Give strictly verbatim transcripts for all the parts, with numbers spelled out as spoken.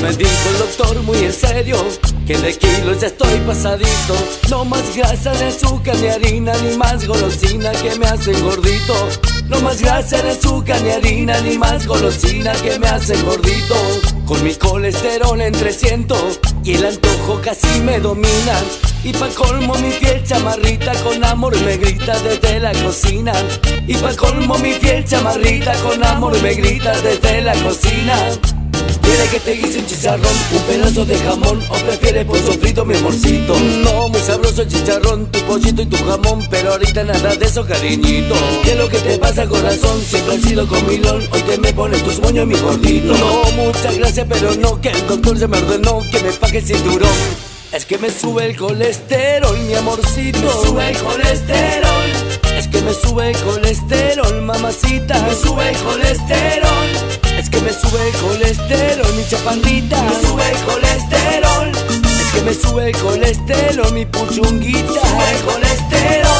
Me dijo el doctor muy en serio que de kilos ya estoy pasadito. No más grasa de azúcar ni harina, ni más golosina que me hacen gordito. No más grasa de azúcar ni harina, ni más golosina que me hacen gordito. Con mi colesterol en trescientos y el antojo casi me domina. Y pa' colmo mi fiel chamarrita con amor me grita desde la cocina. Y pa' colmo mi fiel chamarrita con amor me grita desde la cocina. ¿Quiere que te guise un chicharrón, un pedazo de jamón, o prefiere pollo frito, mi amorcito? No, muy sabroso el chicharrón, tu pollito y tu jamón, pero ahorita nada de eso, cariñito. ¿Qué es lo que te pasa, corazón? Siempre has sido comilón, hoy te me pones tus moños, mi gordito. No, muchas gracias, pero no, que el doctor ya me ordenó que me faje el cinturón. Es que me sube el colesterol, mi amorcito. Me sube el colesterol. Es que me sube el colesterol, mamacita. Me sube el colesterol. Es que me sube el colesterol, mi chaparrita. Me sube el colesterol. Es que me sube el colesterol, mi puchunguita. Me sube el colesterol.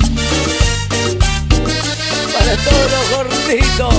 Para todos los gorditos,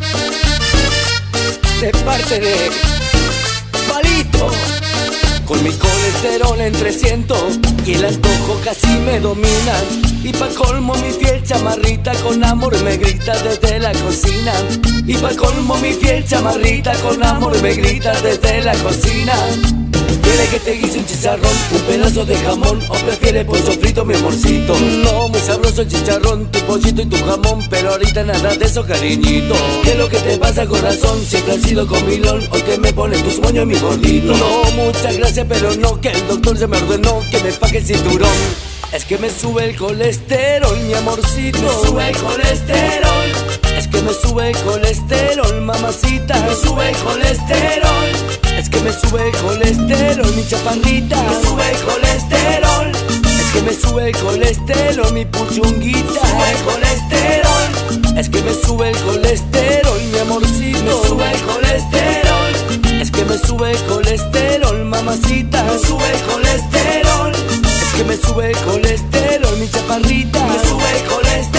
de parte de Palito. Con mi colesterol en trescientos y el antojo casi me domina. Y pa' colmo mi fiel chamarrita con amor me grita desde la cocina. Y pa' colmo mi fiel chamarrita con amor me grita desde la cocina. ¿Quiere que te guise un chicharrón, un pedazo de jamón, o prefiere pollo frito, mi amorcito? No, muy sabroso el chicharrón, tu pollito y tu jamón, pero ahorita nada de eso, cariñito. ¿Qué es lo que te pasa, corazón? Siempre has sido comilón, hoy que me pones tus moños, mi gordito. No, muchas gracias, pero no, que el doctor ya me ordenó que me faje el cinturón. Es que me sube el colesterol, mi amorcito. Me sube el colesterol. Es que me sube el colesterol, mamacita. Me sube el colesterol. Es que me sube el colesterol, mi chaparrita. Me sube el colesterol. Es que me sube el colesterol, mi puchunguita. Me sube el colesterol. Es que me sube el colesterol, mi amorcito. Me sube el colesterol. Es que me sube el colesterol, mamacita. Me sube el colesterol. Es que me sube el colesterol, mi chaparrita. Me sube el colesterol.